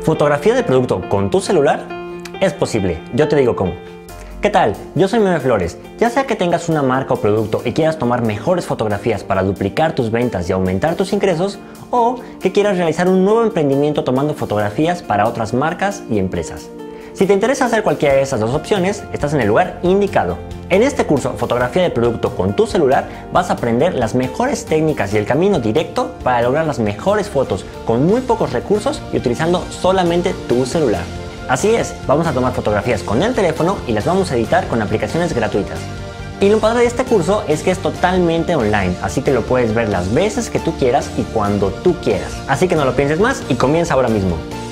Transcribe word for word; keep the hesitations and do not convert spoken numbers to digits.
¿Fotografía de producto con tu celular? Es posible, yo te digo cómo. ¿Qué tal? Yo soy Meme Flores. Ya sea que tengas una marca o producto y quieras tomar mejores fotografías para duplicar tus ventas y aumentar tus ingresos, o que quieras realizar un nuevo emprendimiento tomando fotografías para otras marcas y empresas. Si te interesa hacer cualquiera de esas dos opciones, estás en el lugar indicado. En este curso, Fotografía de Producto con tu celular, vas a aprender las mejores técnicas y el camino directo para lograr las mejores fotos con muy pocos recursos y utilizando solamente tu celular. Así es, vamos a tomar fotografías con el teléfono y las vamos a editar con aplicaciones gratuitas. Y lo padre de este curso es que es totalmente online, así que lo puedes ver las veces que tú quieras y cuando tú quieras. Así que no lo pienses más y comienza ahora mismo.